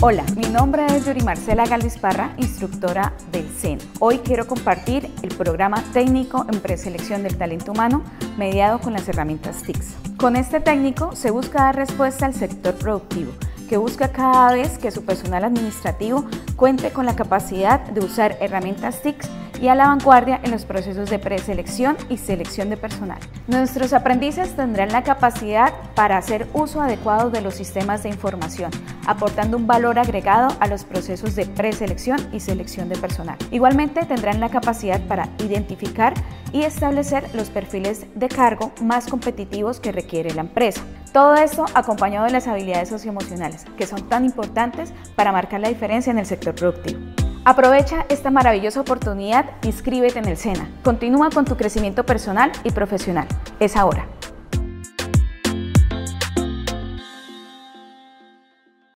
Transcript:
Hola, mi nombre es Yuri Marcela Galvis Parra, instructora del SENA. Hoy quiero compartir el programa técnico en preselección del talento humano mediado con las herramientas TICS. Con este técnico se busca dar respuesta al sector productivo, que busca cada vez que su personal administrativo cuente con la capacidad de usar herramientas TICS y a la vanguardia en los procesos de preselección y selección de personal. Nuestros aprendices tendrán la capacidad para hacer uso adecuado de los sistemas de información, aportando un valor agregado a los procesos de preselección y selección de personal. Igualmente tendrán la capacidad para identificar y establecer los perfiles de cargo más competitivos que requiere la empresa. Todo esto acompañado de las habilidades socioemocionales, que son tan importantes para marcar la diferencia en el sector productivo. Aprovecha esta maravillosa oportunidad, inscríbete en el SENA. Continúa con tu crecimiento personal y profesional. Es ahora.